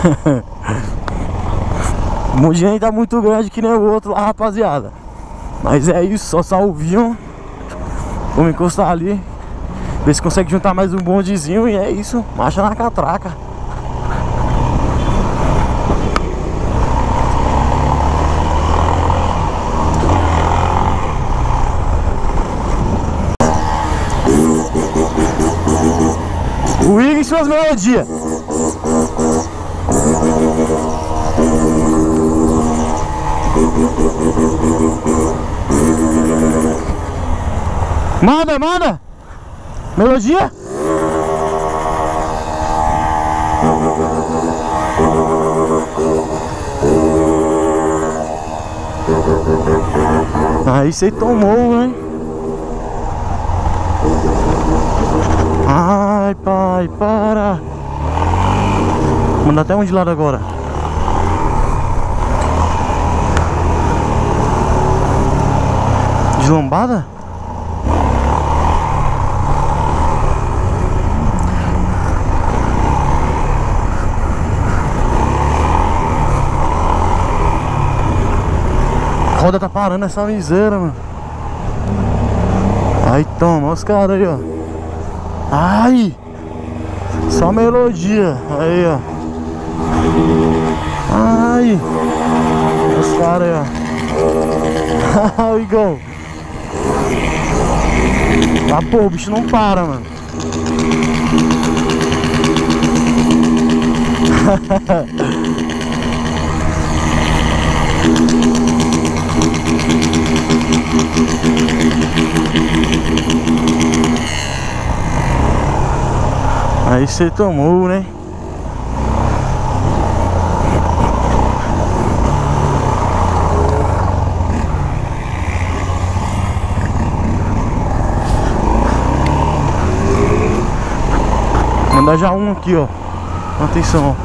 O mundinho ainda tá muito grande que nem o outro lá, rapaziada. Mas é isso, só salvinho. Vamos encostar ali, ver se consegue juntar mais um bondezinho. E é isso, marcha na catraca. O Igor e suas melodias. Manda, manda! Melodia? Aí você tomou, hein? Ai, pai, para! Manda até um de lado agora. Deslambada? A roda tá parando essa miséria, mano. Aí toma, olha os caras aí, ó. Ai! Só melodia. Aí, ó. Ai! Os caras aí, ó. O Igão. Ah, pô, o bicho não para, mano. Aí você tomou, né? Mandar já um aqui, ó. Atenção.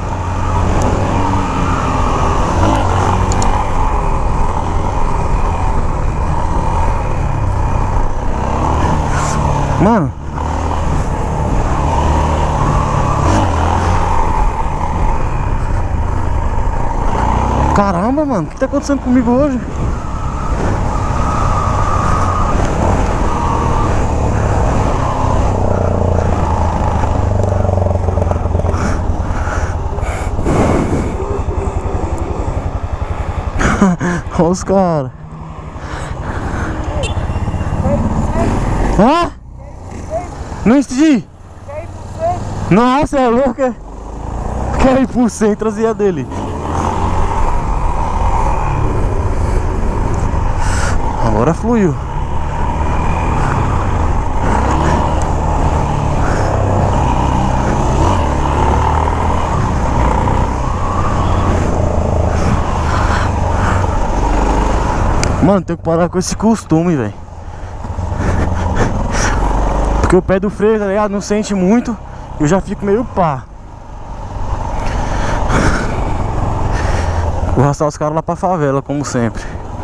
Mano. Caramba, mano. O que tá acontecendo comigo hoje? Olha os caras. Hã? Não entendi. Nossa, é louco. Quer ir por cento, trazia dele. Agora fluiu. Mano, tem que parar com esse costume, velho. Porque o pé do freio, tá ligado? Não sente muito. Eu já fico meio pá. Vou arrastar os caras lá pra favela, como sempre.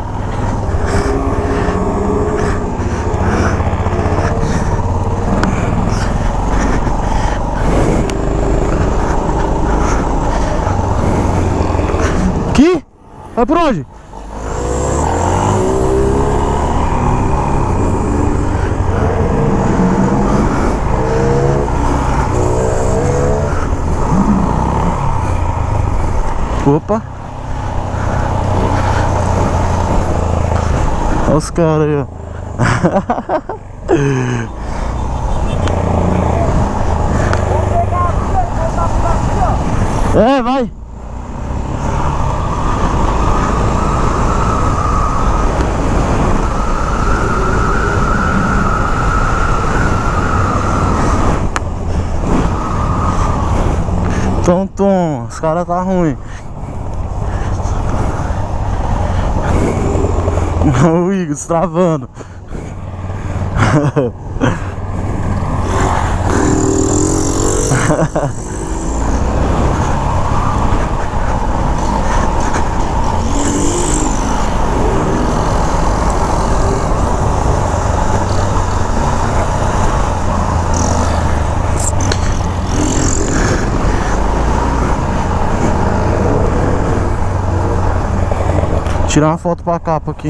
Aqui? Vai por onde? Opa! Olha os caras aí, ó. É, vai! Tom, os caras tá ruim. O Igor destravando. Tirar uma foto pra capa aqui.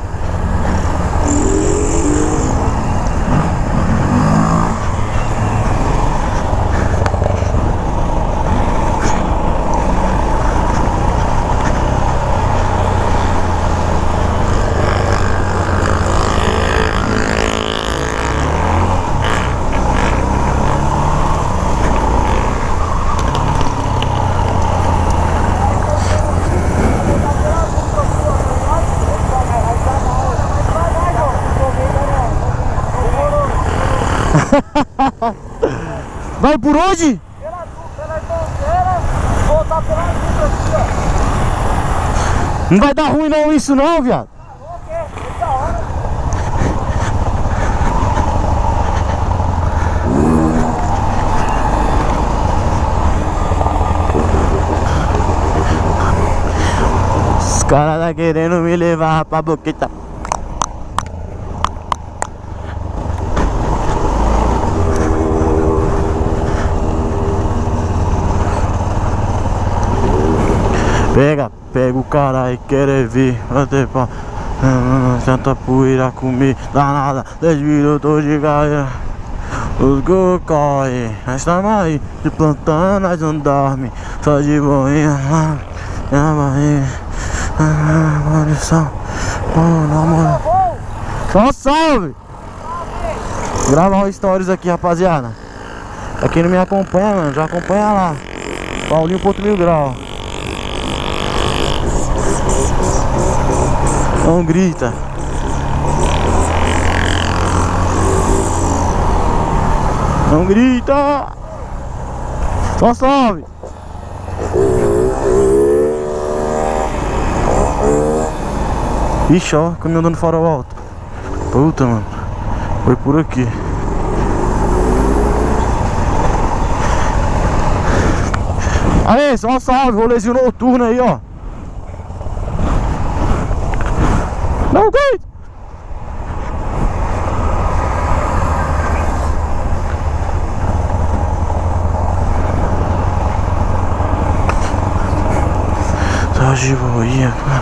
Vai por onde? Pela Tonteira, voltar pela Dutra aqui, ó. Não vai dar ruim não isso não, viado. Ok, essa hora. Os caras tá querendo me levar pra boqueta. Pega o cara e quer ver até pra tanta poeira comer danada, 10 minutos de gaia. Os gol corre, nós estamos aí de plantão, nós não dorme, só de boinha, na barriga, munição, só salve! Gravar um stories aqui, rapaziada. Pra quem não me acompanha, mano, já acompanha lá, Paulinho.mil grau. Não grita. Não grita. Só sobe. Ixi, ó, caminhão dando farol alto. Puta, mano. Foi por aqui. Aí, só salve, rolezinho noturno aí, ó. Não grita! Tá de boinha, cara.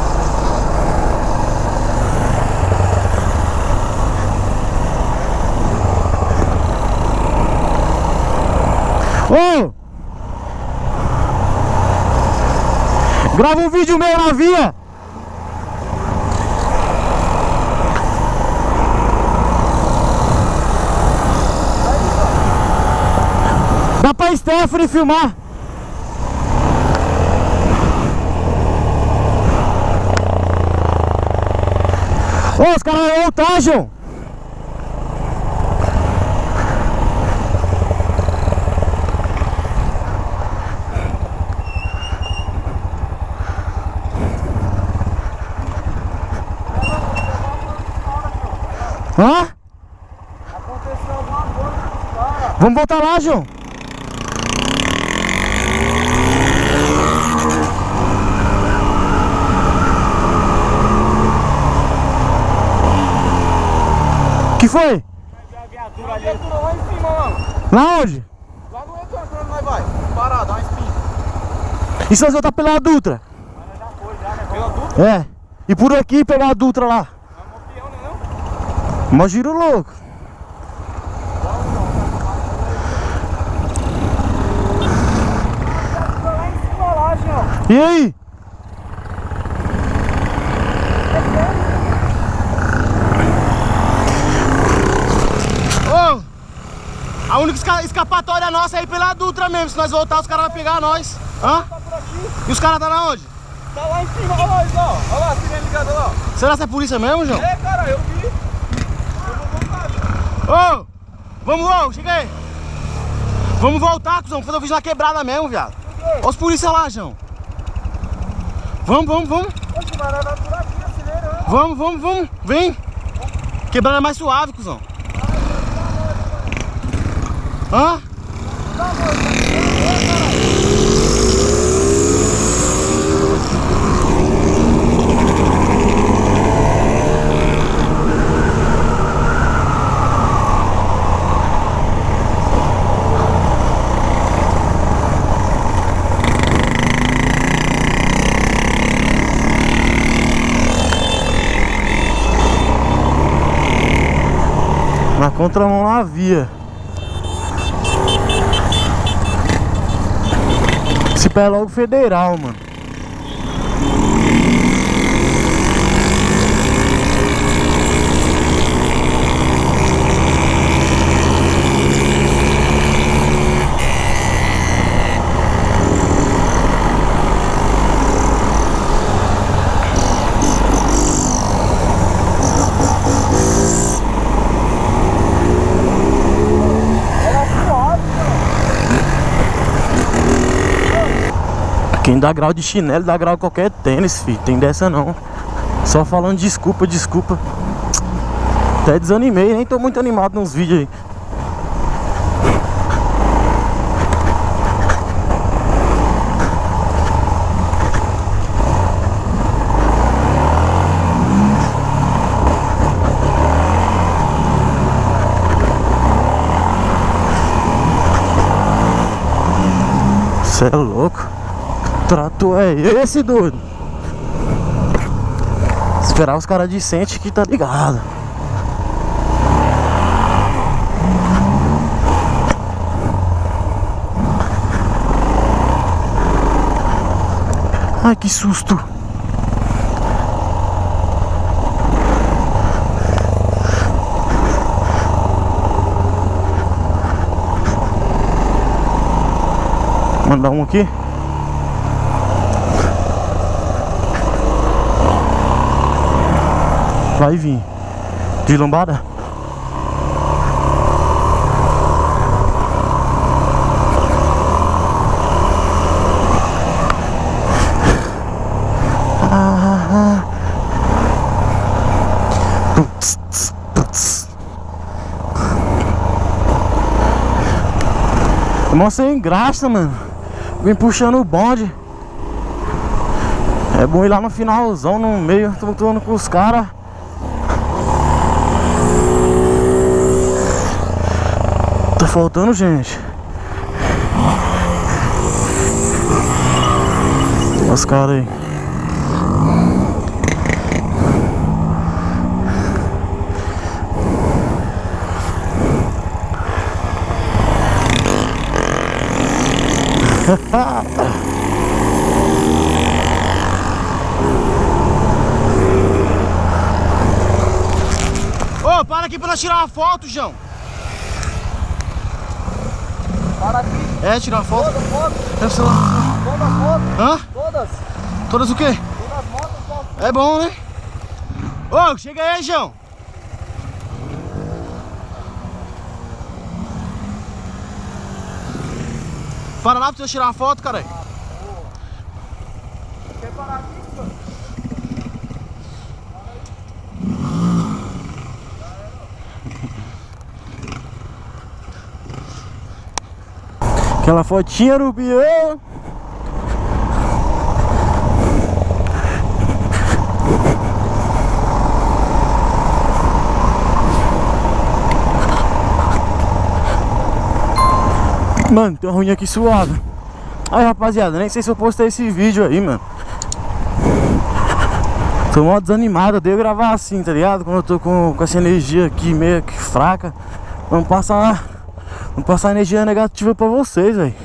Ô! Grava um vídeo meu na via! Dá pra Stephanie filmar. Ô, os caras vão voltar, João. Hã? Aconteceu alguma coisa com os caras. Vamos voltar lá, João. Que foi? A viatura lá em cima, mano. Lá onde? Lá no retorno, pra onde nós vai? Parado, dá uma espinha. E se nós voltar pela Dutra? Mas já foi, já, né? Pela Dutra? É. E por aqui pegar a Dutra lá. É um peão, né não? Mó giro louco. Lá em cima, lá, João. E aí? Ô! A única escapatória nossa é ir pela Dutra mesmo. Se nós voltar, os caras vão pegar nós. Hã? Tá por aqui. E os caras tá lá onde? Tá lá em cima, olha lá, ó. Olha lá, a sirene ligada lá. Será que é polícia mesmo, João? É, cara, eu vi. Eu vou voltar. Ô! Vamos, chega aí. Vamos voltar, cuzão. Vamos fazer o vídeo na quebrada mesmo, viado. Olha os polícia lá, João. Vamos. Oxe, mas nós vai por aqui, acelerando. Vamos. Vem. Quebrada é mais suave, cuzão. Hã? Na contramão na via. Esse pé é logo federal, mano. Quem dá grau de chinelo, dá grau de qualquer tênis, filho. Tem dessa não. Só falando desculpa, desculpa. Até desanimei, nem tô muito animado nos vídeos aí. Cê é louco. Trato é esse, doido? Esperar os caras decentes que tá ligado. Ai, que susto. Mandar um aqui. Vai vir. De lombada? Mó sem graça, mano. Vem puxando o bonde. É bom ir lá no finalzão, no meio, tumultuando com os caras. Tá faltando gente. Os caras aí. Ô, para aqui pra nós tirar uma foto, João. Para aqui. É, tirar uma foto. Todas fotos. Deve ser lá. Todas fotos. Hã? Todas. Todas o quê? Todas as motos, fotos. É bom, né? Ô, chega aí, João. Para lá pra você tirar uma foto, cara. Quer parar aqui, mano? Aquela fotinha no bião. Mano, tem uma ruim aqui suave. Aí, rapaziada, nem sei se eu postei esse vídeo aí, mano. Tô mó desanimado, eu devo gravar assim, tá ligado? Quando eu tô com essa energia aqui meio que fraca. Vamos passar energia negativa pra vocês, velho.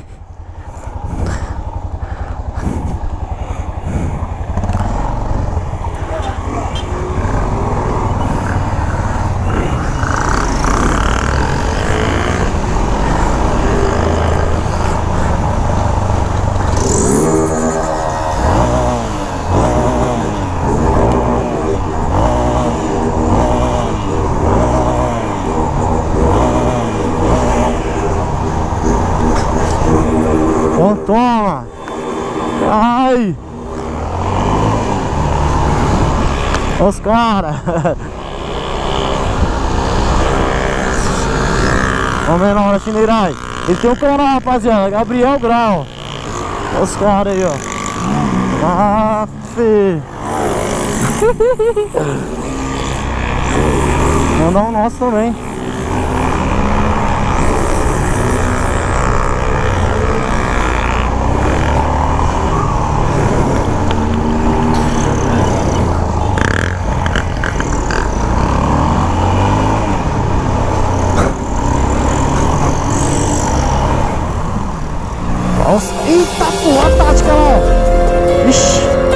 Ó, toma! Ai! Os caras! Ó, menor da Chineirai! Ele tem um canal, rapaziada, Gabriel Grau! Os caras aí, ó! Ah, fê! Mandar um nosso também! Nossa, eita porra, tática lá. Ixi.